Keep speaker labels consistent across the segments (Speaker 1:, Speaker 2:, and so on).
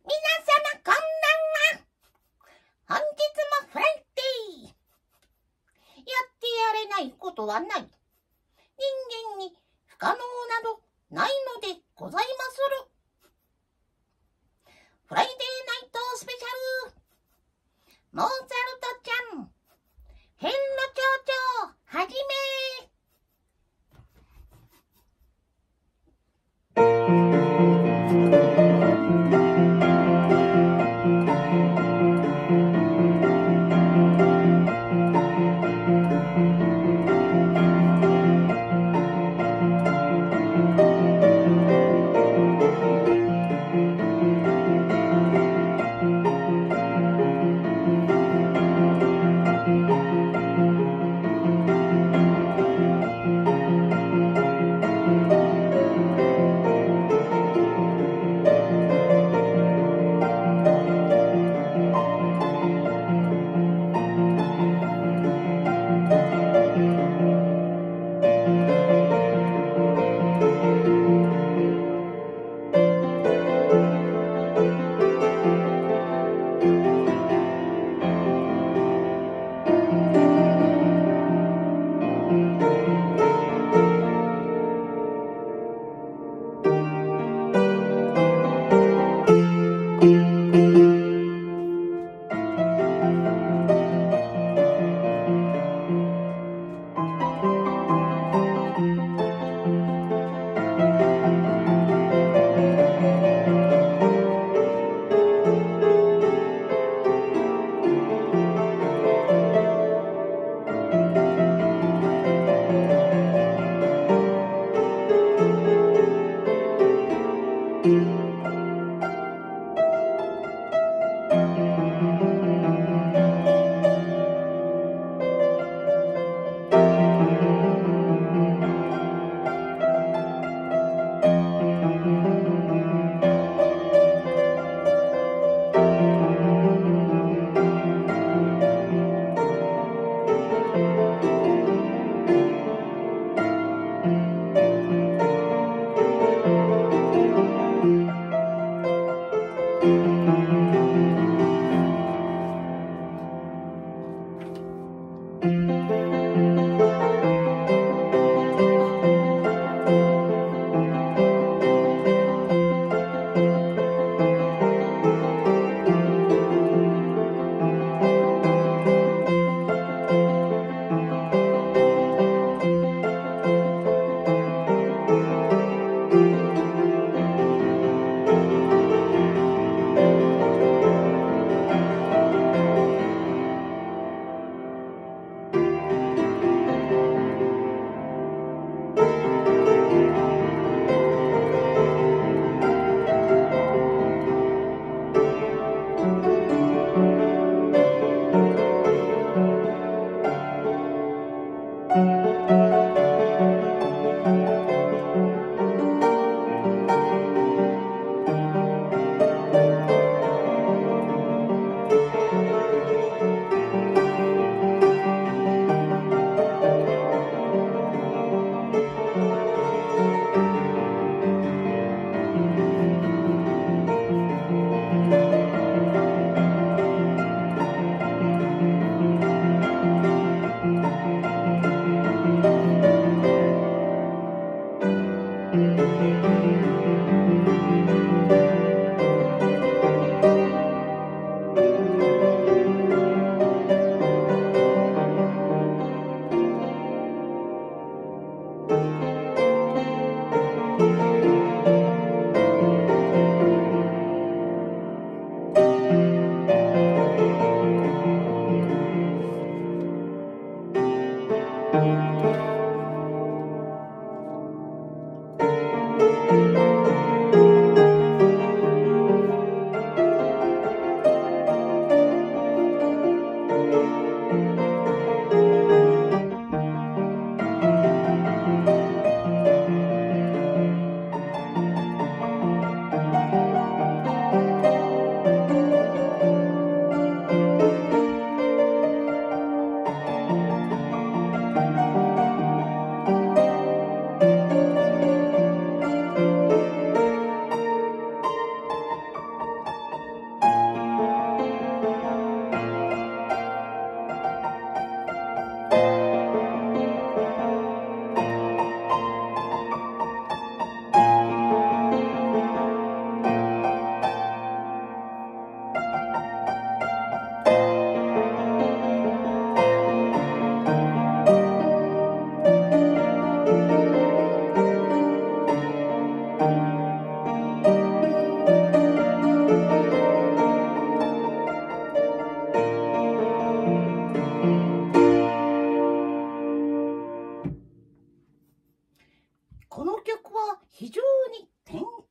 Speaker 1: 様こんばんは。本日もフライデー。やってやれないことはない。人間に不可能などないのでございまする。フライデーナイトスペシャル。モーツァルトちゃん、変路町長、はじめ。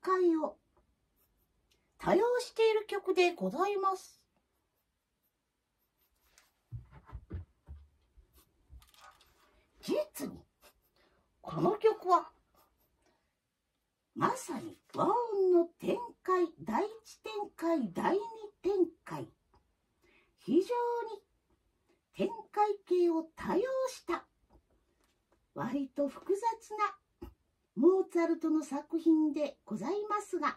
Speaker 1: 開を多用している曲でございます。実にこの曲はまさに和音の展開、第一展開、第二展開、非常に展開形を多用した割と複雑なモーツァルトの作品でございますが、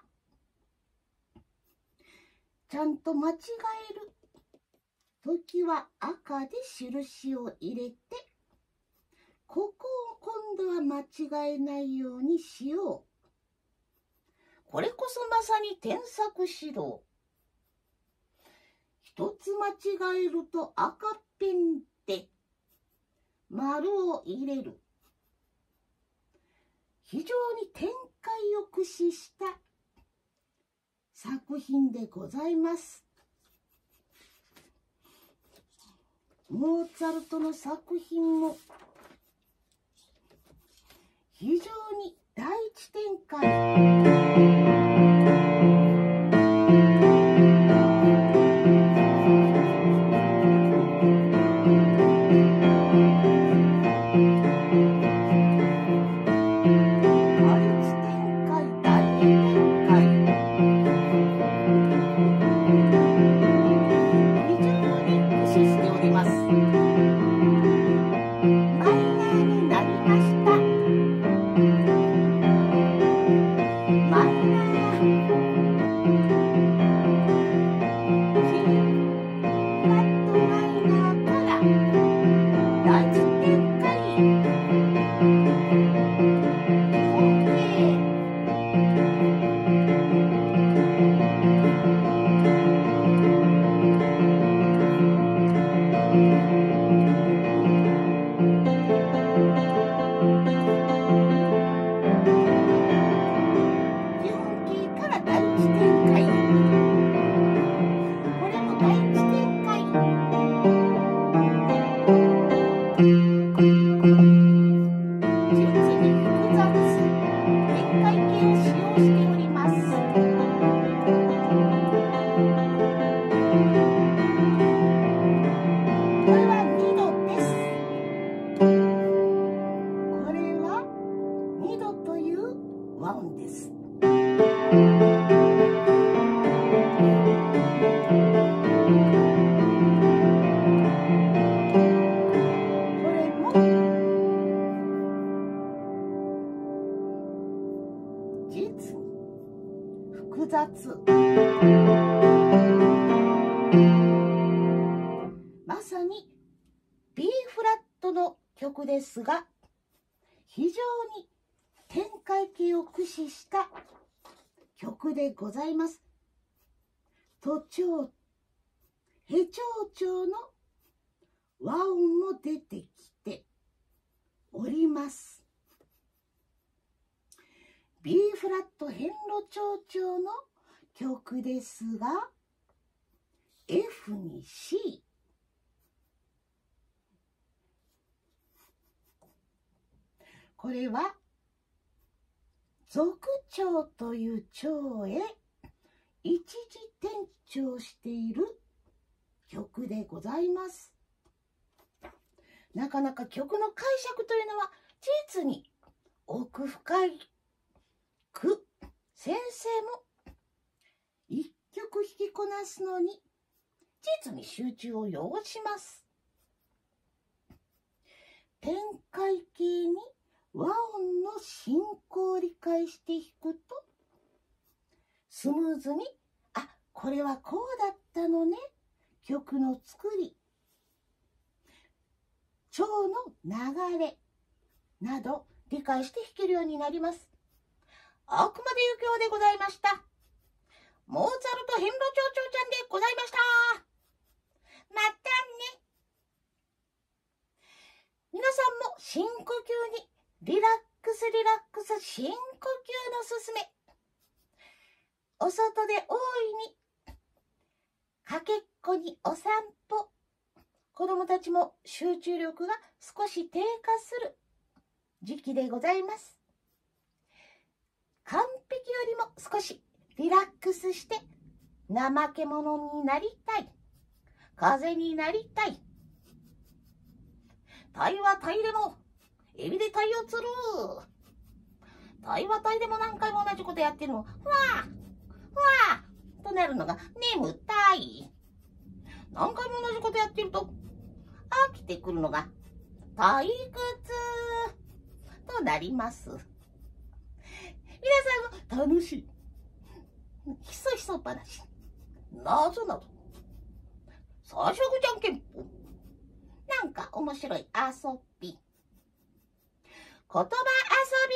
Speaker 1: ちゃんと間違えるときは赤で印を入れて、ここを今度は間違えないようにしよう。これこそまさに添削指導。一つ間違えると赤ペンで丸を入れる。非常に展開を駆使した作品でございます。モーツァルトの作品も非常に第一展開。複雑。まさに B フラットの曲ですが、非常に展開形を駆使した曲でございます。都調、へ長調の和音も出てきております。B フラット変路長調の曲ですが、F に C。これは続調という調へ一時転調している曲でございます。なかなか曲の解釈というのは実に奥深いく、先生も一曲弾きこなすのに実に集中を要します。展開形に和音の進行を理解して弾くとスムーズに、あ、これはこうだったのね、曲の作り、調の流れなど理解して弾けるようになります。あくまでゆきょうでございました。モーツァルト変路長長ちゃんでございました。またね。皆さんも深呼吸にリラックスリラックス、深呼吸のすすめ。お外で大いにかけっこにお散歩。子供たちも集中力が少し低下する時期でございます。 完璧よりも少しリラックスして怠け者になりたい。風になりたい。鯛は鯛でも、エビで鯛を釣る。鯛は鯛でも何回も同じことやってるの。ふわーふわーとなるのが眠たい。何回も同じことやってると飽きてくるのが退屈となります。皆さんも楽しいひそひそ話、なぞなぞ、三色じゃんけんぽん、なんか面白い遊び、言葉遊び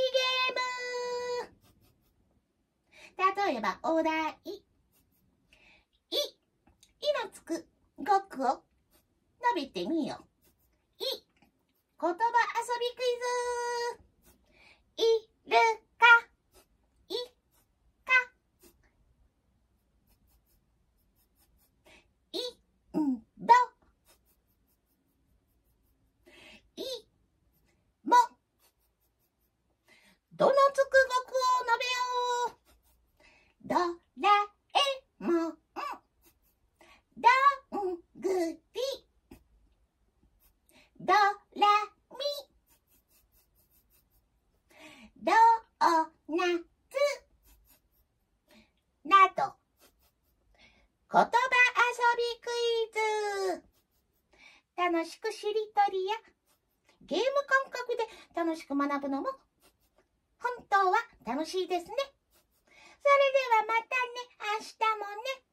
Speaker 1: ゲーム。例えばお題、いのつく語句を述べてみよう。言葉遊びクイズ。いるか、いか、いんど、いも。どのつく語句を述べよう。ドラえもん、どんぐり、ドラミ、ドーナツなど、言葉遊びクイズ。楽しくしりとりやゲーム感覚で楽しく学ぶのも本当は楽しいですね。それではまたね、明日もね。